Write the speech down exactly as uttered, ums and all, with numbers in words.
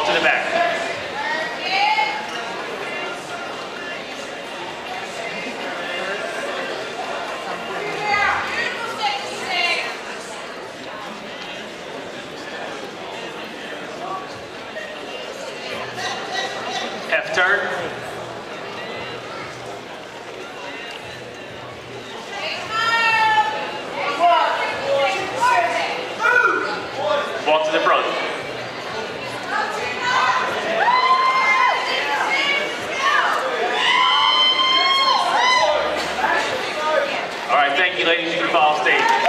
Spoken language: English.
walk to the back. F turn. Walk to the front. All right, thank you, ladies. You can follow stage.